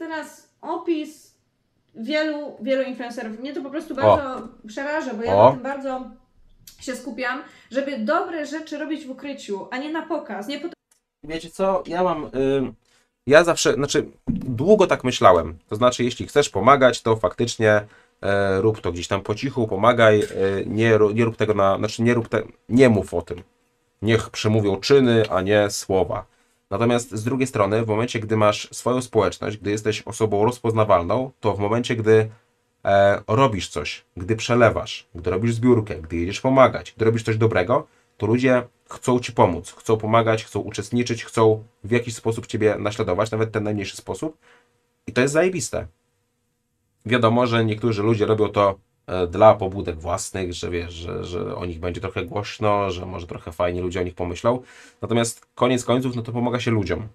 teraz opis wielu influencerów. Mnie to po prostu bardzo przeraża, bo ja na tym bardzo się skupiam, żeby dobre rzeczy robić w ukryciu, a nie na pokaz. Nie po to... Wiecie co, ja mam... Ja zawsze, znaczy długo tak myślałem, to znaczy jeśli chcesz pomagać, to faktycznie rób to gdzieś tam po cichu, pomagaj, nie rób tego znaczy nie mów o tym. Niech przemówią czyny, a nie słowa. Natomiast z drugiej strony, w momencie, gdy masz swoją społeczność, gdy jesteś osobą rozpoznawalną, to w momencie, gdy robisz coś, gdy przelewasz, gdy robisz zbiórkę, gdy jedziesz pomagać, gdy robisz coś dobrego, to ludzie chcą ci pomóc, chcą pomagać, chcą uczestniczyć, chcą w jakiś sposób ciebie naśladować, nawet ten najmniejszy sposób. I to jest zajebiste. Wiadomo, że niektórzy ludzie robią to dla pobudek własnych, że wiesz, że o nich będzie trochę głośno, że może trochę fajnie ludzie o nich pomyślą. Natomiast koniec końców, no to pomaga się ludziom.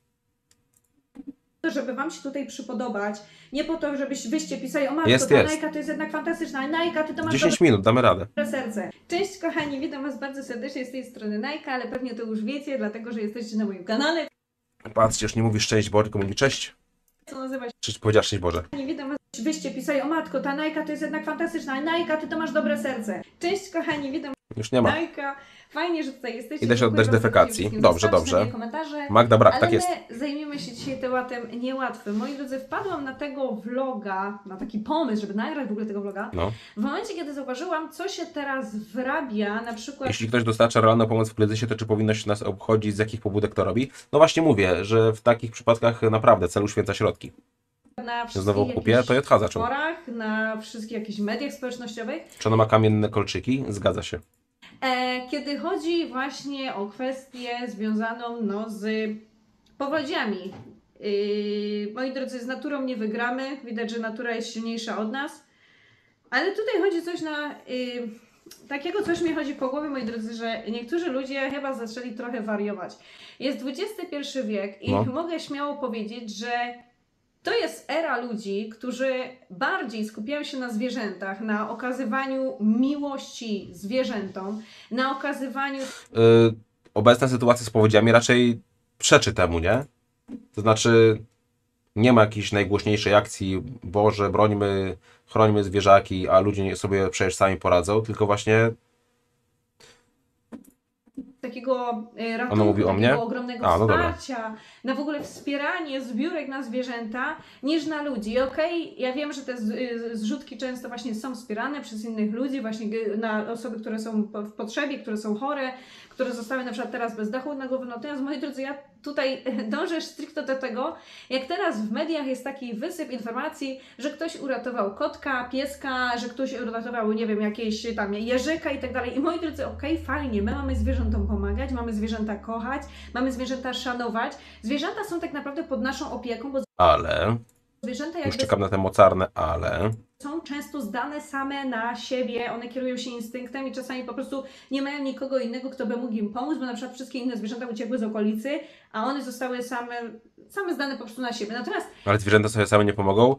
Żeby wam się tutaj przypodobać, nie po to, wyście pisali, o matko, Jest. Najka to jest jednak fantastyczna, Najka, ty to masz 10 minut, damy radę. dobre serce. Cześć kochani, witam was bardzo serdecznie z tej strony Najka, ale pewnie to już wiecie, dlatego że jesteście na moim kanale. Patrzcie, już nie mówisz szczęść Boże, tylko mówisz cześć. Co nazywa się? Czy powiedziałeś szczęść Boże? Nie witam was, wyście pisali, o matko, ta Najka to jest jednak fantastyczna, Najka, ty to masz dobre serce. Cześć kochani, witam Już nie ma. Najka, fajnie, że tutaj jesteście. Idę się oddać Dziękuję bardzo defekacji. wszystkim Dobrze, za dobrze. komentarze. Magda brak, Ale tak jest. my zajmiemy się dzisiaj tematem niełatwym. Moi drodzy, wpadłam na tego vloga, na taki pomysł, żeby nagrać w ogóle tego vloga. No. W momencie, kiedy zauważyłam, co się teraz wyrabia, na przykład... Jeśli ktoś dostarcza realną pomoc w kryzysie, to czy powinno się nas obchodzić, z jakich pobudek to robi? No właśnie mówię, że w takich przypadkach naprawdę cel uświęca środki. na Znowu wszystkich kupię, jakichś to JH zaczął. forach, na wszystkich jakichś mediach społecznościowych. Czy ona ma kamienne kolczyki? Zgadza się. Kiedy chodzi właśnie o kwestię związaną z powodziami. Moi drodzy, z naturą nie wygramy. Widać, że natura jest silniejsza od nas. Ale tutaj chodzi coś takiego coś mi chodzi po głowie, moi drodzy, że niektórzy ludzie chyba zaczęli trochę wariować. Jest XXI wiek i mogę śmiało powiedzieć, że to jest era ludzi, którzy bardziej skupiają się na zwierzętach, na okazywaniu miłości zwierzętom, na okazywaniu... Obecna sytuacja z powodziami raczej przeczy temu, nie? To znaczy nie ma jakiejś najgłośniejszej akcji, Boże, brońmy, chrońmy zwierzaki, a ludzie sobie przecież sami poradzą, tylko właśnie... takiego ratunku, Ona mówi o mnie? takiego ogromnego no wsparcia, na w ogóle wspieranie zbiórek na zwierzęta, niż na ludzi. Okej, ja wiem, że te zrzutki często właśnie są wspierane przez innych ludzi, właśnie na osoby, które są w potrzebie, które są chore, które zostały na przykład teraz bez dachu nad głową. Natomiast, moi drodzy, ja tutaj dążę stricte do tego, jak teraz w mediach jest taki wysyp informacji, że ktoś uratował kotka, pieska, że ktoś uratował, nie wiem, jakieś tam jeżyka i tak dalej. I moi drodzy, fajnie, my mamy zwierzętom pomagać, mamy zwierzęta kochać, mamy zwierzęta szanować. Zwierzęta są tak naprawdę pod naszą opieką, bo Ale... zwierzęta Już jakby czekam na te mocarne ale... są często zdane same na siebie, one kierują się instynktem i czasami po prostu nie mają nikogo innego, kto by mógł im pomóc, bo na przykład wszystkie inne zwierzęta uciekły z okolicy, a one zostały same zdane po prostu na siebie. Natomiast Ale zwierzęta sobie same nie pomogą?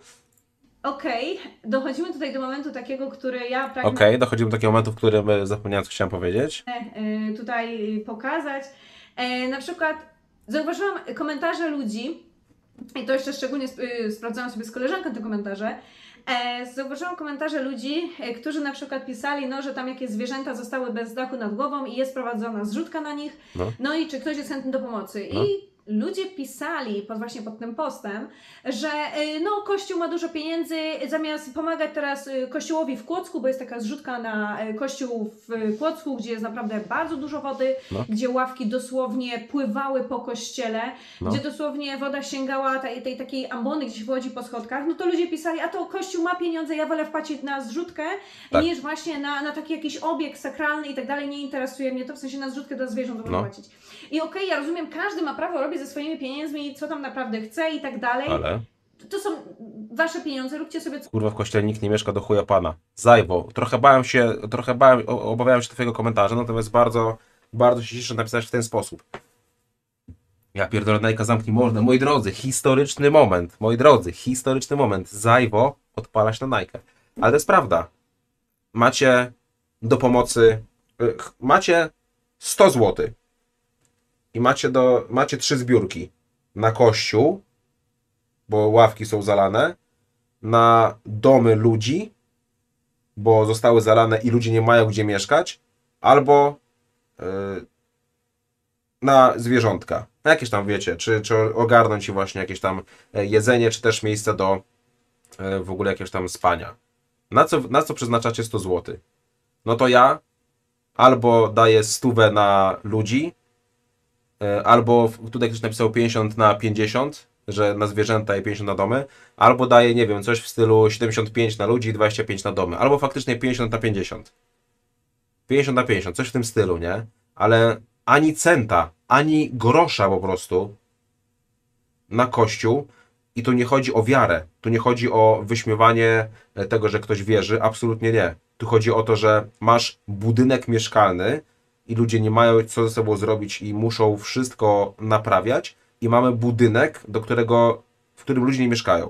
dochodzimy tutaj do momentu takiego, który ja pragnę Dochodzimy do takiego momentu, w którym zapomniałem, co chciałem powiedzieć. tutaj pokazać. Na przykład zauważyłam komentarze ludzi, i to jeszcze szczególnie sprawdzałam sobie z koleżanką te komentarze. Zauważyłam komentarze ludzi, którzy na przykład pisali, że tam jakieś zwierzęta zostały bez dachu nad głową i jest prowadzona zrzutka na nich, no i czy ktoś jest chętny do pomocy. I ludzie pisali właśnie pod tym postem, że Kościół ma dużo pieniędzy, zamiast pomagać teraz Kościołowi w Kłodzku, bo jest taka zrzutka na Kościół w Kłodzku, gdzie jest naprawdę bardzo dużo wody, gdzie ławki dosłownie pływały po kościele, gdzie dosłownie woda sięgała tej takiej ambony, gdzie się wchodzi po schodkach, to ludzie pisali, a to Kościół ma pieniądze, ja wolę wpłacić na zrzutkę, niż właśnie na taki jakiś obiekt sakralny i tak dalej, nie interesuje mnie to, w sensie na zrzutkę dla zwierząt wolę płacić. I ja rozumiem, każdy ma prawo robić ze swoimi pieniędzmi, co tam naprawdę chce i tak dalej. Ale... To są wasze pieniądze, róbcie sobie co... Kurwa, w kościele nikt nie mieszka do chuja pana. Zajwo. Obawiałem się twojego komentarza, natomiast bardzo, bardzo się cieszę, że napisałeś w ten sposób. Ja pierdolę, Najka, zamknij mordę. Moi drodzy, historyczny moment. Moi drodzy, historyczny moment. Zajwo odpalać na Najkę. Ale to jest prawda. Macie do pomocy... Macie 100 zł. I macie 3 zbiórki na kościół. bo ławki są zalane, na domy ludzi, bo zostały zalane i ludzie nie mają gdzie mieszkać, albo na zwierzątka. Na jakieś tam, wiecie, czy ogarnąć i właśnie jakieś tam jedzenie, czy też miejsce do w ogóle jakiegoś tam spania. Na co przeznaczacie 100 zł? No to ja albo daję 100 na ludzi, albo tutaj ktoś napisał 50 na 50, że na zwierzęta i 50 na domy, albo daję, nie wiem, coś w stylu 75 na ludzi i 25 na domy, albo faktycznie 50 na 50. 50 na 50, coś w tym stylu, nie? Ale ani centa, ani grosza po prostu na Kościół. I tu nie chodzi o wiarę, tu nie chodzi o wyśmiewanie tego, że ktoś wierzy, absolutnie nie. Tu chodzi o to, że masz budynek mieszkalny i ludzie nie mają co ze sobą zrobić i muszą wszystko naprawiać i mamy budynek, w którym ludzie nie mieszkają.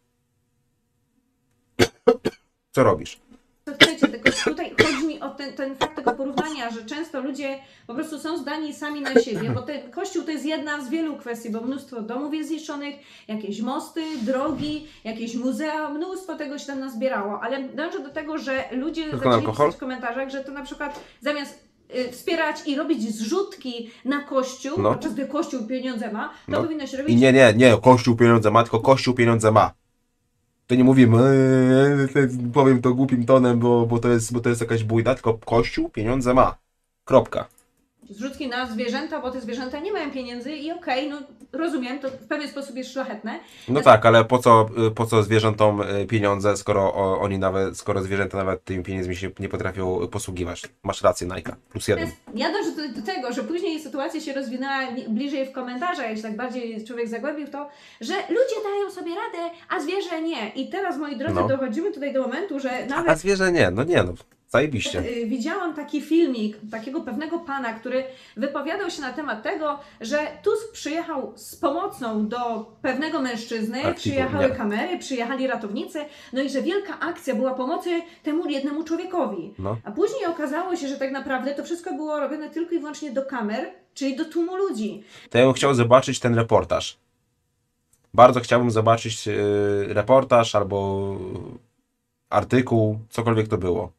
Co robisz? Co chcecie, tylko tutaj chodzi mi o ten fakt tego porównania, że często ludzie po prostu są zdani sami na siebie, bo Kościół to jest jedna z wielu kwestii, bo mnóstwo domów jest zniszczonych, jakieś mosty, drogi, jakieś muzea, mnóstwo tego się tam nazbierało, ale dążę do tego, że ludzie zaczęli pisać w komentarzach, że to na przykład zamiast wspierać i robić zrzutki na Kościół, podczas gdy Kościół pieniądze ma, to powinno się robić... I nie, Kościół pieniądze ma, tylko Kościół pieniądze ma. To nie mówimy, powiem to głupim tonem, bo to jest jakaś bójda, tylko Kościół pieniądze ma. Kropka. Zrzutki na zwierzęta, bo te zwierzęta nie mają pieniędzy i okej, no rozumiem, to w pewien sposób jest szlachetne. No tak, ale po co zwierzętom pieniądze, skoro zwierzęta nawet tymi pieniędzmi się nie potrafią posługiwać. Masz rację, Najka. +1. Ja dążę do tego, że później sytuacja się rozwinęła bliżej w komentarzach, jak się tak bardziej człowiek zagłębił w to, że ludzie dają sobie radę, a zwierzę nie. I teraz, moi drodzy, dochodzimy tutaj do momentu, że nawet... A zwierzę nie, no zajebiście. Widziałam taki filmik takiego pewnego pana, który wypowiadał się na temat tego, że Tusk przyjechał z pomocą do pewnego mężczyzny, przyjechały kamery, przyjechali ratownicy, no i że wielka akcja była pomocy temu jednemu człowiekowi. A później okazało się, że tak naprawdę to wszystko było robione tylko i wyłącznie do kamer, czyli do tłumu ludzi. To ja bym chciał zobaczyć ten reportaż. Bardzo chciałbym zobaczyć reportaż albo artykuł, cokolwiek to było.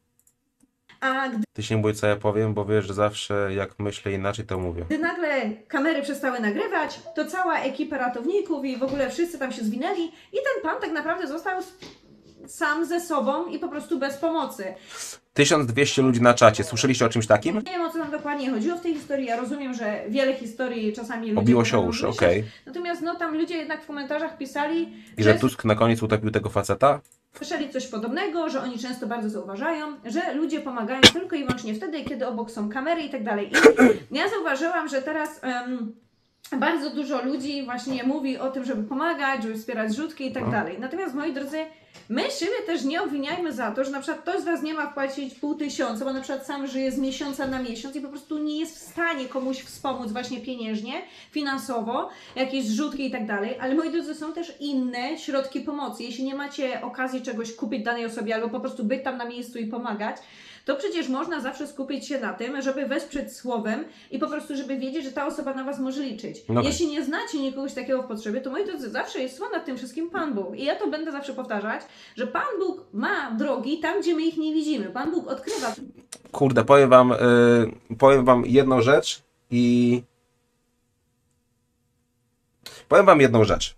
Ty się nie bój, co ja powiem, bo wiesz, że zawsze jak myślę inaczej, to mówię. Gdy nagle kamery przestały nagrywać, to cała ekipa ratowników i w ogóle wszyscy tam się zwinęli i ten pan tak naprawdę został sam ze sobą i po prostu bez pomocy. 1200 ludzi na czacie. Słyszeliście o czymś takim? Nie wiem, o co tam dokładnie chodziło w tej historii. Ja rozumiem, że wiele historii czasami ludzie... Obiło się o uszy, okej. Natomiast tam ludzie jednak w komentarzach pisali... I że Tusk na koniec utopił tego faceta? Słyszeli coś podobnego, że oni często bardzo zauważają, że ludzie pomagają tylko i wyłącznie wtedy, kiedy obok są kamery i tak dalej. I ja zauważyłam, że teraz bardzo dużo ludzi właśnie mówi o tym, żeby pomagać, żeby wspierać zrzutki i tak dalej. Natomiast, moi drodzy, my siebie też nie obwiniajmy za to, że na przykład ktoś z Was nie ma wpłacić 500, bo na przykład sam żyje z miesiąca na miesiąc i po prostu nie jest w stanie komuś wspomóc właśnie pieniężnie, finansowo, jakieś zrzutki i tak dalej, ale moi drodzy, są też inne środki pomocy. Jeśli nie macie okazji czegoś kupić danej osobie albo po prostu być tam na miejscu i pomagać, to przecież można zawsze skupić się na tym, żeby wesprzeć słowem i po prostu, żeby wiedzieć, że ta osoba na Was może liczyć. Jeśli nie znacie nikogoś takiego w potrzebie, to moi drodzy, zawsze jest nad tym wszystkim Pan Bóg. I ja to będę zawsze powtarzać, że Pan Bóg ma drogi tam, gdzie my ich nie widzimy. Pan Bóg odkrywa. Kurde, powiem wam jedną rzecz i... Powiem wam jedną rzecz.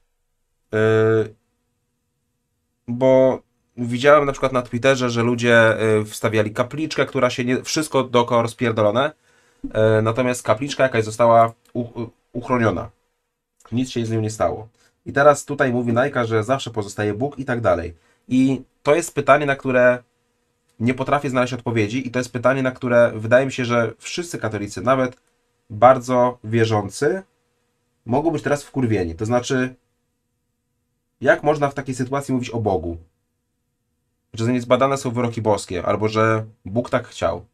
Bo widziałem na przykład na Twitterze, że ludzie wstawiali kapliczkę, która się nie... Wszystko dookoła rozpierdolone. Natomiast kapliczka jakaś została uchroniona. Nic się z nią nie stało. I teraz tutaj mówi Najka, że zawsze pozostaje Bóg i tak dalej. I to jest pytanie, na które nie potrafię znaleźć odpowiedzi i to jest pytanie, na które wydaje mi się, że wszyscy katolicy, nawet bardzo wierzący, mogą być teraz wkurwieni. To znaczy, jak można w takiej sytuacji mówić o Bogu? Że niezbadane są wyroki boskie, albo że Bóg tak chciał.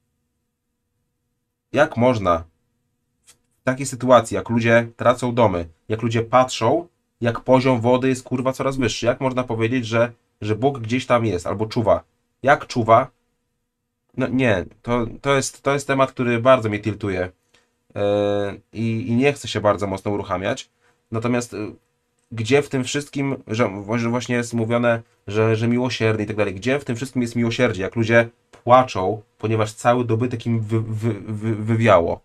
Jak można w takiej sytuacji, jak ludzie tracą domy, jak ludzie patrzą, jak poziom wody jest kurwa coraz wyższy, jak można powiedzieć, że Bóg gdzieś tam jest, albo czuwa? Jak czuwa? No nie, to jest temat, który bardzo mnie tiltuje i nie chcę się bardzo mocno uruchamiać. Natomiast gdzie w tym wszystkim, że właśnie jest mówione, że miłosierny i tak dalej, gdzie w tym wszystkim jest miłosierdzie, jak ludzie płaczą, ponieważ cały dobytek im wywiało.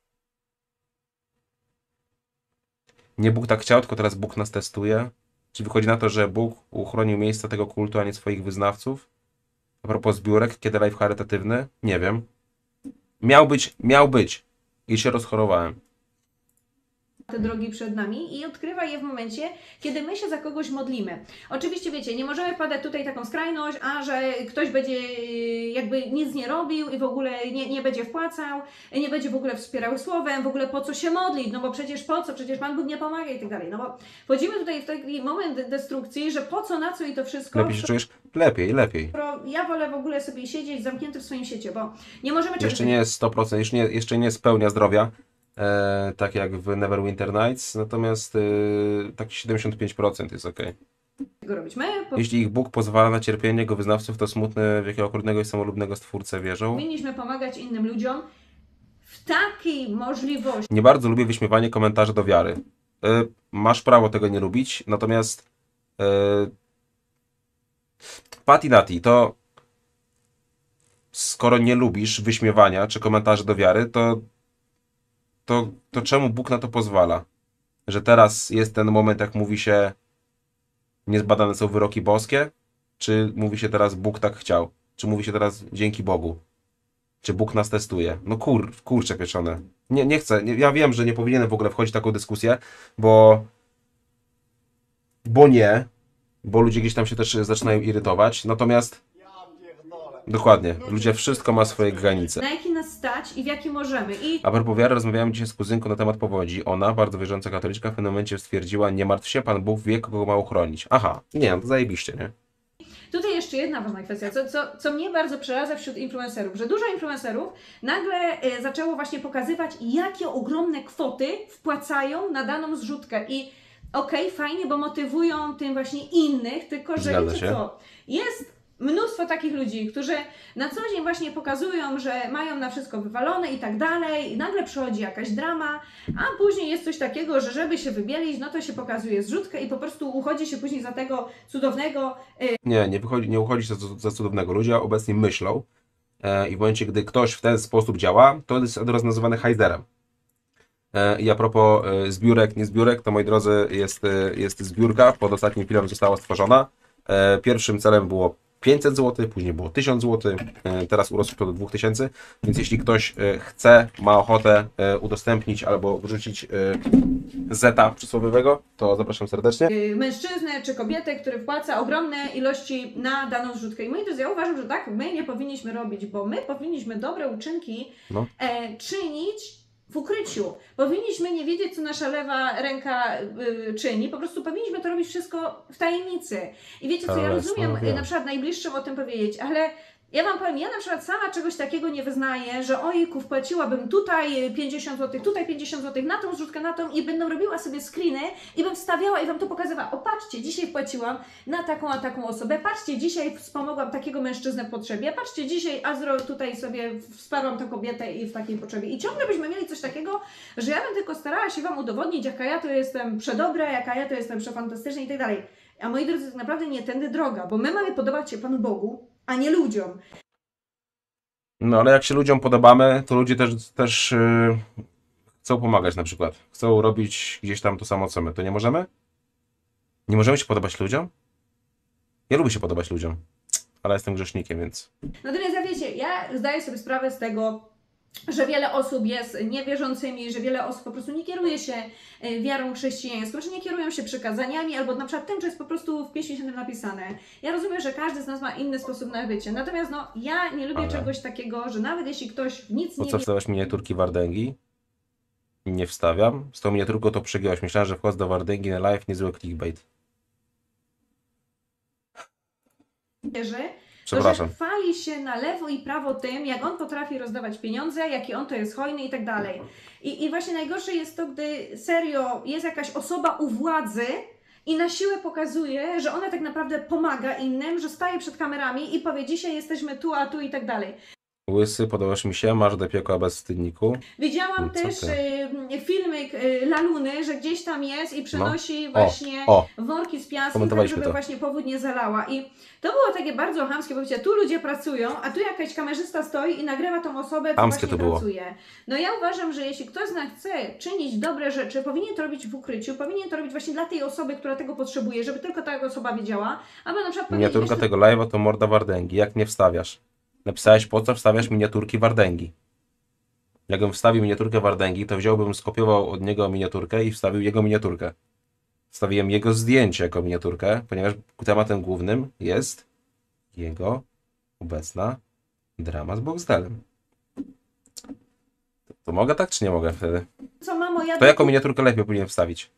Nie Bóg tak chciał, tylko teraz Bóg nas testuje. Czy wychodzi na to, że Bóg uchronił miejsca tego kultu, a nie swoich wyznawców? A propos zbiórek, kiedy live charytatywny? Nie wiem. Miał być. I się rozchorowałem. te drogi przed nami i odkrywa je w momencie, kiedy my się za kogoś modlimy. Oczywiście wiecie, nie możemy padać tutaj taką skrajność, a że ktoś będzie jakby nic nie robił i w ogóle nie będzie wpłacał, nie będzie w ogóle wspierał słowem, w ogóle po co się modlić, no bo przecież po co, przecież Pan Bóg nie pomaga i tak dalej. No bo wchodzimy tutaj w taki moment destrukcji, że po co, na co i to wszystko. Lepiej się czujesz? Lepiej. Ja wolę w ogóle sobie siedzieć zamknięty w swoim siecie, bo nie możemy czegoś... Jeszcze nie jest 100%, jeszcze nie spełnia zdrowia, tak jak w Neverwinter Nights, natomiast tak 75% jest ok. tego robić. My Jeśli ich Bóg pozwala na cierpienie Jego wyznawców, to smutne, w jakiego okrutnego i samolubnego Stwórcę wierzą. powinniśmy pomagać innym ludziom w takiej możliwości. Nie bardzo lubię wyśmiewanie komentarzy do wiary. Masz prawo tego nie lubić, natomiast Patinati, to skoro nie lubisz wyśmiewania czy komentarzy do wiary, to czemu Bóg na to pozwala? Że teraz jest ten moment, jak mówi się, niezbadane są wyroki boskie? Czy mówi się teraz Bóg tak chciał? Czy mówi się teraz dzięki Bogu? Czy Bóg nas testuje? No kurczę pieczone. Nie chcę. Ja wiem, że nie powinienem w ogóle wchodzić w taką dyskusję, bo ludzie gdzieś tam się też zaczynają irytować. Natomiast dokładnie, ludzie, wszystko ma swoje granice. Na jaki nas stać i w jaki możemy. I A propos wiary, rozmawiałem dzisiaj z kuzynką na temat powodzi. Ona, bardzo wierząca katoliczka, w pewnym momencie stwierdziła: nie martw się, Pan Bóg wie, kogo ma uchronić. Aha, nie, no to zajebiście, nie? tutaj jeszcze jedna ważna kwestia, co mnie bardzo przeraża wśród influencerów, że dużo influencerów nagle zaczęło właśnie pokazywać, jakie ogromne kwoty wpłacają na daną zrzutkę i okej, fajnie, bo motywują tym właśnie innych, tylko że Zgadza wiecie się. co, jest mnóstwo takich ludzi, którzy na co dzień właśnie pokazują, że mają na wszystko wywalone i tak dalej i nagle przychodzi jakaś drama, a później jest coś takiego, że żeby się wybielić, no to się pokazuje zrzutkę i po prostu uchodzi się później za tego cudownego Nie uchodzi się za cudownego. Ludzie obecnie myślą i w momencie, gdy ktoś w ten sposób działa, to jest od razu nazywany hajzerem. I a propos zbiórek, nie zbiórek, to moi drodzy, jest zbiórka, pod ostatnim filmem została stworzona. Pierwszym celem było 500 zł, później było 1000 zł, teraz urosło to do 2000, więc jeśli ktoś chce, ma ochotę udostępnić albo wrzucić zeta przysłowiowego, to zapraszam serdecznie. mężczyznę czy kobietę, który wpłaca ogromne ilości na daną zrzutkę. I moi drodzy, ja uważam, że tak my nie powinniśmy robić, bo my powinniśmy dobre uczynki No. czynić w ukryciu. Powinniśmy nie wiedzieć, co nasza lewa ręka czyni, po prostu powinniśmy to robić wszystko w tajemnicy. I wiecie co, ja Ale rozumiem no wiem. na przykład najbliższym o tym powiedzieć, ale ja Wam powiem, ja na przykład sama czegoś takiego nie wyznaję, że ojku, wpłaciłabym tutaj 50 zł, tutaj 50 zł, na tą zrzutkę, na tą i będę robiła sobie screeny i bym wstawiała i Wam to pokazywała. O, patrzcie, dzisiaj wpłaciłam na taką, a taką osobę, patrzcie, dzisiaj wspomogłam takiego mężczyznę w potrzebie, patrzcie, dzisiaj Azro tutaj sobie wsparłam tę kobietę i w takiej potrzebie. I ciągle byśmy mieli coś takiego, że ja bym tylko starała się Wam udowodnić, jaka ja to jestem przedobra, jaka ja to jestem przefantastyczna i tak dalej. A moi drodzy, tak naprawdę nie tędy droga, bo my mamy podobać się Panu Bogu, a nie ludziom. No ale jak się ludziom podobamy, to ludzie też chcą pomagać na przykład. Chcą robić gdzieś tam to samo co my. To nie możemy? Nie możemy się podobać ludziom? Ja lubię się podobać ludziom, ale jestem grzesznikiem, więc... Natomiast ja wiecie, ja zdaję sobie sprawę z tego, że wiele osób jest niewierzącymi, że wiele osób po prostu nie kieruje się wiarą chrześcijańską, że nie kierują się przykazaniami, albo na przykład tym, co jest po prostu w Piśmie Świętym napisane. Ja rozumiem, że każdy z nas ma inny sposób na bycie, natomiast no, ja nie lubię Ale- czegoś takiego, że nawet jeśli ktoś w nic Po nie co wie, wstawiasz miniaturki Wardęgi? Nie wstawiam. Z tą miniaturką to przegiąłeś. Myślałem, że wchodzę do Wardęgi na live, niezły clickbait. wierzy, to Przepraszam. że chwali się na lewo i prawo tym, jak on potrafi rozdawać pieniądze, jaki on to jest hojny i tak dalej. I właśnie najgorsze jest to, gdy serio jest jakaś osoba u władzy i na siłę pokazuje, że ona tak naprawdę pomaga innym, że staje przed kamerami i powie: dzisiaj jesteśmy tu, a tu i tak dalej. Łysy, podobasz mi się, masz do piekła bez wstydniku. Widziałam Co też ty? filmik Laluny, że gdzieś tam jest i przynosi O, właśnie o, worki z piaskiem, tak komentowaliśmy żeby to. właśnie powódź nie zalała. I to było takie bardzo chamskie, bo wiecie, tu ludzie pracują, a tu jakaś kamerzysta stoi i nagrywa tą osobę, co Chamskie właśnie to było. pracuje. No ja uważam, że jeśli ktoś z nas chce czynić dobre rzeczy, powinien to robić w ukryciu, powinien to robić właśnie dla tej osoby, która tego potrzebuje, żeby tylko ta osoba wiedziała, albo na przykład powiedzieć, Miniaturka wiesz, tego live'a to morda Wardęgi. Jak nie wstawiasz? Napisałeś, po co wstawiasz miniaturki Wardęgi. Jakbym wstawił miniaturkę Wardęgi, to wziąłbym, skopiował od niego miniaturkę i wstawił jego miniaturkę. Wstawiłem jego zdjęcie jako miniaturkę, ponieważ tematem głównym jest jego obecna drama z Boxdelem. To mogę tak, czy nie mogę wtedy? co mamo, ja To jaką miniaturkę lepiej powinien wstawić?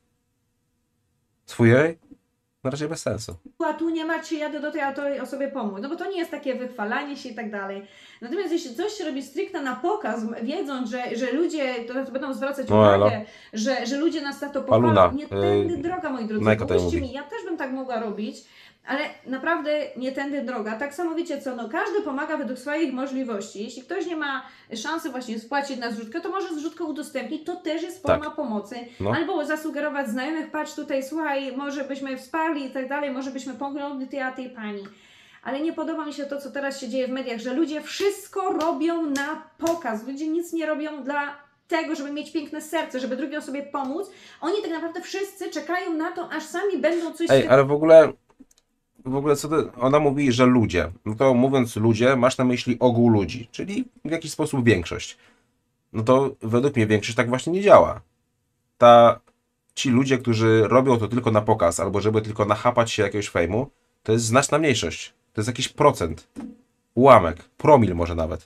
Swój jej? No raczej bez sensu. a tu nie macie, jadę do tej osobie pomóc. No bo to nie jest takie wychwalanie się i tak dalej. Natomiast jeśli coś się robi stricte na pokaz, wiedząc, że ludzie to będą zwracać No, uwagę, elo. że ludzie nas za to Paluna, pochwalą, nie tędy droga, moi drodzy. Najko tutaj Pomóżcie mówi. mi, ja też bym tak mogła robić, ale naprawdę nie tędy droga. Tak samo wiecie co, no każdy pomaga według swoich możliwości. Jeśli ktoś nie ma szansy właśnie spłacić na zrzutkę, to może zrzutkę udostępnić, to też jest forma pomocy. No. Albo zasugerować znajomych, patrz tutaj, słuchaj, może byśmy wsparli i tak dalej, może byśmy pomogli tej pani. Ale nie podoba mi się to, co teraz się dzieje w mediach, że ludzie wszystko robią na pokaz. Ludzie nic nie robią dla tego, żeby mieć piękne serce, żeby drugiej osobie pomóc. Oni tak naprawdę wszyscy czekają na to, aż sami będą coś... Ej, ale w ogóle co to, ona mówi, że ludzie. No to mówiąc ludzie, masz na myśli ogół ludzi, czyli w jakiś sposób większość. No to według mnie większość tak właśnie nie działa. Ci ludzie, którzy robią to tylko na pokaz, albo żeby tylko nachapać się jakiegoś fejmu, to jest znaczna mniejszość. To jest jakiś procent. Ułamek, promil może nawet.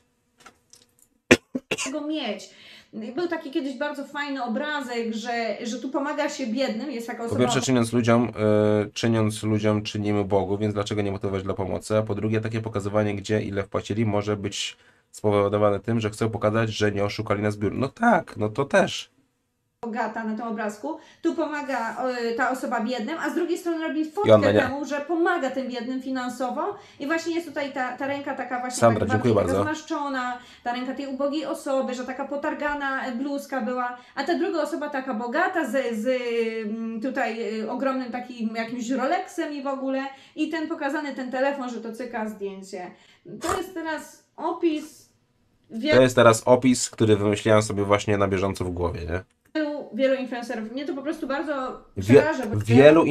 tego mieć. Był taki kiedyś bardzo fajny obrazek, że tu pomaga się biednym, jest taka Po osoba... pierwsze, czyniąc ludziom, czynimy Bogu, więc dlaczego nie motywować dla pomocy? A po drugie, takie pokazywanie, gdzie ile wpłacili, może być spowodowane tym, że chcą pokazać, że nie oszukali nas biur. No tak, no to też. Bogata na tym obrazku, tu pomaga ta osoba biednym, a z drugiej strony robi I fotkę ona nie. temu, że pomaga tym biednym finansowo i właśnie jest tutaj ta ręka taka właśnie Sandra, tak dziękuję bardziej bardzo. taka zmarszczona, ta ręka tej ubogiej osoby, że taka potargana bluzka była, a ta druga osoba taka bogata z tutaj ogromnym takim jakimś Rolexem i w ogóle i ten pokazany ten telefon, że to cyka zdjęcie. To jest teraz opis To jest teraz opis, który wymyśliłem sobie właśnie na bieżąco w głowie, nie? wielu influencerów. Mnie to po prostu bardzo przeraża. Bo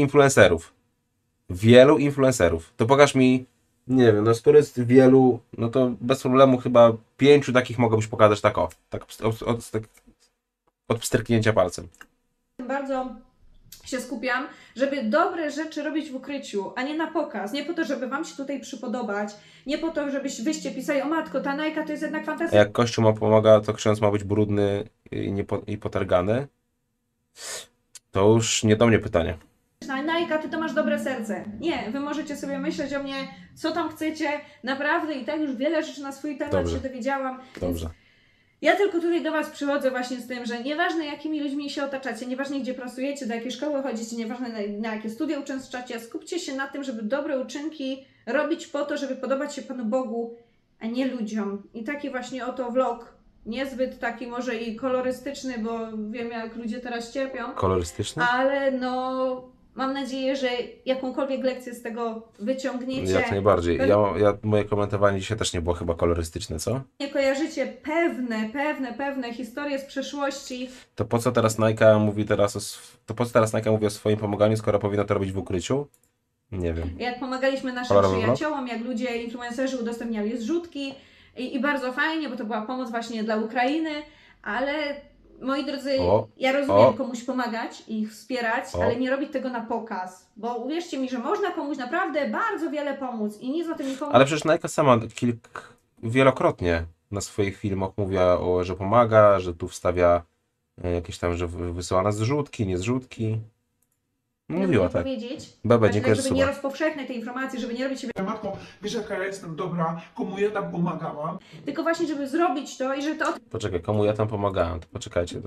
Wielu influencerów. To pokaż mi, nie wiem, no skoro jest wielu, no to bez problemu chyba 5 takich mogę pokazać tak o, tak od pstryknięcia palcem. bardzo się skupiam, żeby dobre rzeczy robić w ukryciu, a nie na pokaz. Nie po to, żeby Wam się tutaj przypodobać, nie po to, żebyście pisali, o matko, ta Nike to jest jednak A fantastyczna. jak Kościół ma pomaga, to ksiądz ma być brudny i potargany? To już nie do mnie pytanie. Nike, Ty to masz dobre serce. Nie, Wy możecie sobie myśleć o mnie, co tam chcecie, naprawdę i tak już wiele rzeczy na swój temat Dobrze. się dowiedziałam. Dobrze. Ja tylko tutaj do Was przychodzę właśnie z tym, że nieważne jakimi ludźmi się otaczacie, nieważne gdzie pracujecie, do jakiej szkoły chodzicie, nieważne na jakie studia uczęszczacie, skupcie się na tym, żeby dobre uczynki robić po to, żeby podobać się Panu Bogu, a nie ludziom. I taki właśnie oto vlog, niezbyt taki może i kolorystyczny, bo wiem jak ludzie teraz cierpią, Kolorystyczny? ale no mam nadzieję, że jakąkolwiek lekcję z tego wyciągniecie. Jak najbardziej. Moje komentowanie dzisiaj też nie było chyba kolorystyczne, co? Nie kojarzycie pewne historie z przeszłości. To po co teraz Nike mówi o swoim pomaganiu, skoro powinno to robić w ukryciu? Nie wiem. Jak pomagaliśmy naszym Kolorowy przyjaciołom, jak ludzie, influencerzy udostępniali zrzutki i bardzo fajnie, bo to była pomoc właśnie dla Ukrainy, ale moi drodzy, ja rozumiem komuś pomagać i ich wspierać, ale nie robić tego na pokaz, bo uwierzcie mi, że można komuś naprawdę bardzo wiele pomóc i nic o tym nikomu... Ale przecież Nike sama wielokrotnie na swoich filmach mówiła, że pomaga, że tu wstawia jakieś tam, że wysyła nas zrzutki, nie zrzutki. Mówiła tak. Powiedzieć, Bebe, tak, dziękuję, żeby że nie suba. rozpowszechniać tej informacji, żeby nie robić siebie... Matko, wiesz jaka ja jestem dobra, komu ja tam pomagałam? Tylko właśnie, żeby zrobić to i że to Poczekaj, komu ja tam pomagałem? To poczekajcie,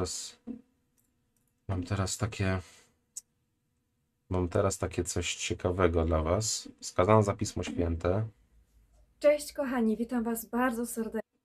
mam teraz takie coś ciekawego dla Was. Wskazano za Pismo Święte. Cześć kochani, witam Was bardzo serdecznie.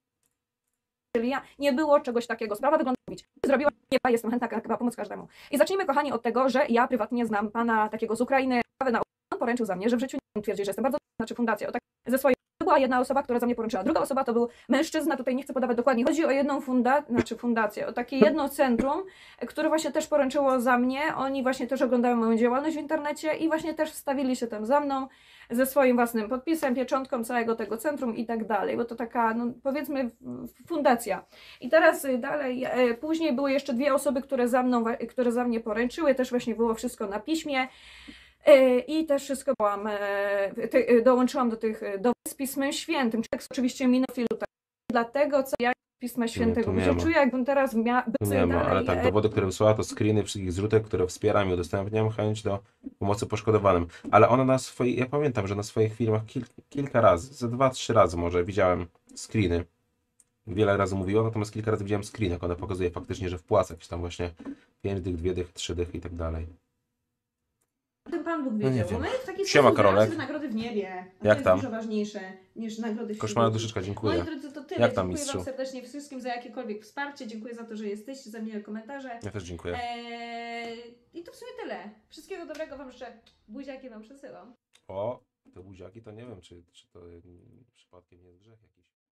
nie było czegoś takiego. Sprawa wygląda mówić. Zrobiła, nie, jestem chętna chyba pomóc każdemu. I zacznijmy, kochani, od tego, że ja prywatnie znam pana takiego z Ukrainy, on poręczył za mnie, że w życiu nie twierdzi, że jestem bardzo, znaczy fundację, o tak ze swojej. Była jedna osoba, która za mnie poręczyła. Druga osoba to był mężczyzna, tutaj nie chcę podawać dokładnie. Chodzi o jedną fundację, o takie jedno centrum, które właśnie też poręczyło za mnie. Oni właśnie też oglądają moją działalność w internecie i właśnie też wstawili się tam za mną ze swoim własnym podpisem, pieczątką całego tego centrum i tak dalej, bo to taka, no powiedzmy, fundacja. I teraz dalej, później były jeszcze dwie osoby, które za mnie poręczyły, też właśnie było wszystko na piśmie. I też wszystko dołączyłam do z Pismem Świętym. Tekst oczywiście minofilu, tak. Dlatego, co ja Pisma Świętego Nie, tu nie ma. czuję, jakbym teraz miała... Nie ma, ale tak, dowody, które wysłała, to screeny wszystkich zrzutek, które wspieram i udostępniam, chęć do pomocy poszkodowanym. Ale ona na swoich, ja pamiętam, że na swoich filmach kilka razy, ze 2-3 razy może widziałem screeny. Wiele razy mówiła, natomiast kilka razy widziałem screen, jak ona pokazuje faktycznie, że wpłaca jakieś tam właśnie 5 dych, 2 dych, 3 dych i tak dalej. Ten Pan Bóg No wiedział. nie No wiem. my w taki Siema, sposób Karolek. sobie nagrody w niebie. A Jak to tam? jest dużo ważniejsze niż nagrody wśród Koszmarna ludzi. duszyczka, dziękuję. Moi drodzy, to tyle. Jak tam, Dziękuję mistrzu? Wam serdecznie wszystkim za jakiekolwiek wsparcie. Dziękuję za to, że jesteście, za miłe komentarze. Ja też dziękuję. I to w sumie tyle. Wszystkiego dobrego Wam życzę. Buziaki Wam przesyłam. O, te buziaki to nie wiem, czy to przypadkiem nie jest grzech jakiś.